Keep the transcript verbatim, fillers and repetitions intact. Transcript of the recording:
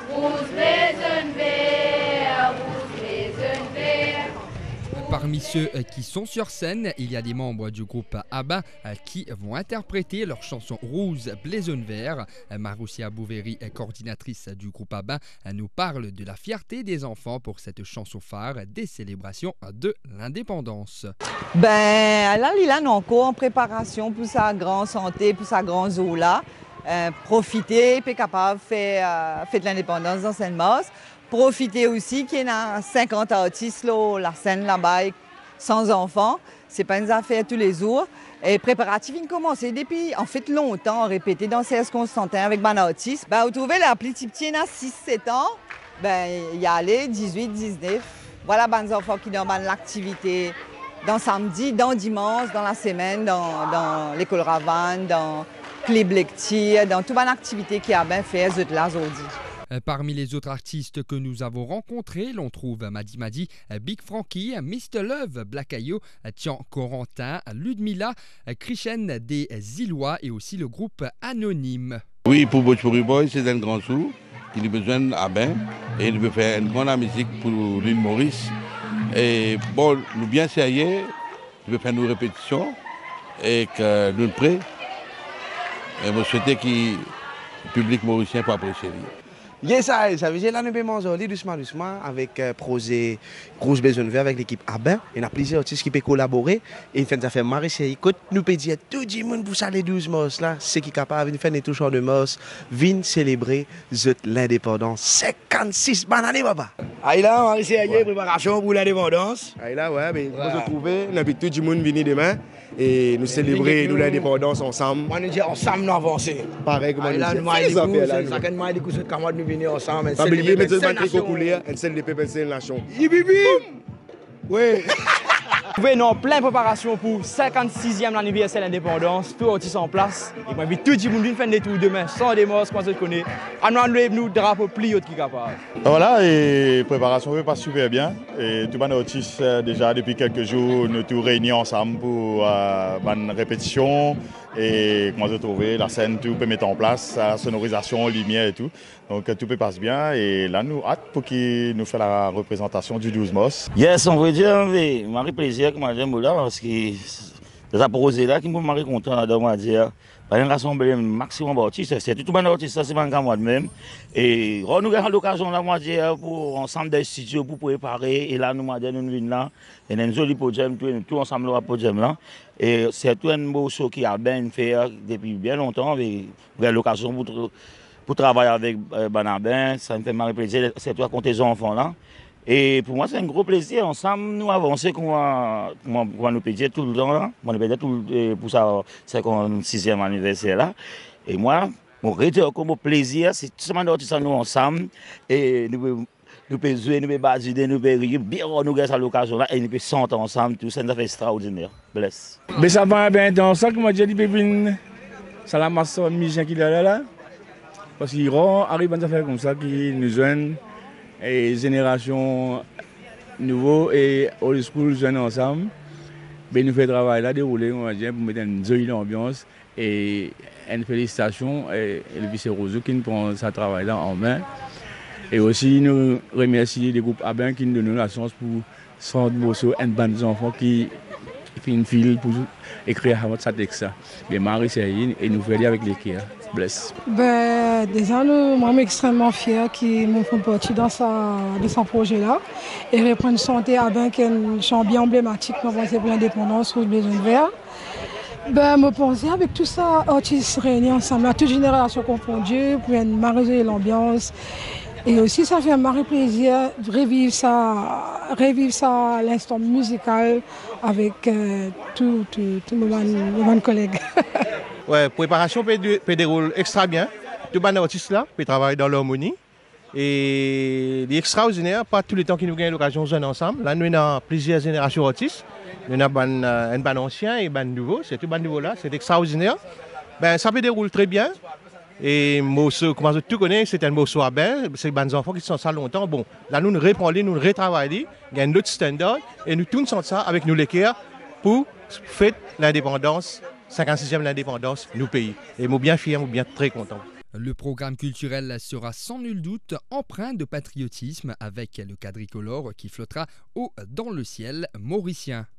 rouge blason vert, rouge blason vert. Parmi ceux qui sont sur scène, il y a des membres du groupe ABBA qui vont interpréter leur chanson Rouge Blason Vert. Maroussia Bouveri, coordinatrice du groupe ABBA, nous parle de la fierté des enfants pour cette chanson phare des célébrations de l'indépendance. Ben, là, il est encore en préparation pour sa grande santé, pour sa grande zola. Euh, profiter, puis capable de faire, euh, faire de l'indépendance dans Sainte-Masse. Profiter aussi qu'il y a cinquante artistes là, la scène là-bas sans enfants. C'est pas une affaire tous les jours. Et préparatifs, ils ont commencé depuis en fait longtemps à répéter dans C S Constantin avec ban artiste. Ben, vous trouvez la petit petit à six sept ans, ben il y a les dix-huit dix-neuf. Voilà ban enfants qui demandent l'activité dans samedi, dans dimanche, dans la semaine, dans, dans l'école Ravane, dans Club Lecture, dans toute bonne activité qui a bien fait eux là aujourd'hui. Parmi les autres artistes que nous avons rencontrés, l'on trouve Madi Madi, Big Frankie, mister Love, Black Ayo, Tian Corentin, Ludmilla, Krishen des Illois et aussi le groupe Anonyme. Oui, pour Bojpuri Boy, c'est un grand sou qui a besoin à bain et il veut faire une grande musique pour l'île Maurice. Et bon, nous bien sérieux, il veut faire nos répétitions et que nous sommes prêts. Et je souhaite que le public mauricien puisse apprécier. Yes, ça, ça veut dire là nous pouvons manger doucement doucement avec euh, projet Rouge Blason Vert avec l'équipe ABBA. Il y a plusieurs artistes qui peuvent collaborer et ils font ça faire marrer c'est écoute nous peut dire tout le monde pour ça les douze mars là c'est qui est capable de faire des touches de mars viennent célébrer l'indépendance cinquante-six bonne année papa. Ah là Marie c'est préparation pour l'indépendance. Ah là ouais mais on se retrouver nous tout le monde venir demain et nous célébrer nous l'indépendance ensemble. On nous dit ensemble nous avancer. Pareil comme on dit. Ça fait mal les coups de camarades nous venir ensemble. Pas oublier mettre le banquier couler, un seul des pépins c'est une nation. Oui. Nous sommes en pleine préparation pour le cinquante-sixième anniversaire de l'indépendance, tout artistes en place. Et moi, tout le monde vient faire des tours demain, sans des morts, comme on se connaît. On nous drapeau plus haut qui est capable. Voilà, et préparation ne passe super bien. Et tout le monde artistes, déjà depuis quelques jours, nous tous réunis ensemble pour euh, une répétition. Et comment se trouver, la scène, tout peut mettre en place, la sonorisation, lumière et tout. Donc tout peut passer bien et là nous hâte pour qu'il nous fasse la représentation du douze mars. Yes, on veut dire, mais Marie plaisir que madame là parce que ça posé là qui me Marie content là on va dire. Par un rassembler maximum d'artistes, c'est tout le monde artiste, c'est pas moi même. Et on nous avons l'occasion là moi dire pour ensemble des studios pour préparer et là nous m'a dit nous venons là et un joli podium tout, tout ensemble au podium là. Et c'est tout un beau show qui a bien fait depuis bien longtemps mais vous avez l'occasion pour pour travailler avec euh, Banabin, ça me fait marrer plaisir, c'est toi contre tes enfants là. Et pour moi, c'est un gros plaisir. Ensemble, nous avancer comme on nous pédait tout le temps là. On nous pédait tout pour ça, cinquante-sixième anniversaire là. Et moi, mon retour comme plaisir, c'est tout simplement de nous ensemble. Et nous nous pouvons jouer, nous pouvons basuder, nous pouvons rire. Bien, nous avons cette occasion là et nous pouvons chanter ensemble. Tout ça, ça fait extraordinaire. Bless. Mais ça va bien dans ça que moi j'ai dit, ça la masse de musiciens qui est là là. Parce qu'ils arrivent à faire comme ça, qui nous joignent, et génération nouveau et old school jeunes ensemble. Ben, nous faisons travail là, dérouler, on va dire, pour mettre une jolie ambiance et une félicitation et, et le vice-roseau qui nous prend ce travail là en main. Et aussi nous remercier les groupes ABBA qui nous donnent la chance pour centre morceau et une bande d'enfants qui fait une file pour écrire ce texte. Mais Marie Serine et nous faisons avec l'équipe. Bless. Ben, déjà, nous sommes extrêmement fiers qu'ils nous font partie dans sa, de ce projet-là. Et reprendre santé à bien qui est une chanson bien emblématique pour l'indépendance Rouge Blason Vert. Ben, je pense avec tout ça, artistes réunis ensemble, à toute génération confondue, pour marier l'ambiance. Et aussi, ça fait un marre plaisir de revivre ça, revivre ça l'instant musical avec euh, tous mes collègues. Ouais, préparation peut, peut dérouler extra bien. Tout les artistes là peut travailler dans l'harmonie. Et l'extraordinaire, pas tous les temps qu'ils nous gagnent l'occasion de jouer ensemble. Là, nous avons plusieurs générations d'artistes. Nous avons un ban ancien et un ban nouveau. C'est tout ban nouveau là, c'est extraordinaire. Ben, ça peut dérouler très bien. Et morceau, comment je tout connais, c'est un morceau à bain. C'est des enfants qui sont ça longtemps. Bon, là, nous nous reprenons, nous nous retravaillons. Il y a un autre standard. Et nous tournons ça avec nous l'équerre pour fêter l'indépendance. cinquante-sixième l'indépendance, nous pays. Et nous bien fiers, nous bien très contents. Le programme culturel sera sans nul doute empreint de patriotisme avec le quadricolore qui flottera haut dans le ciel mauricien.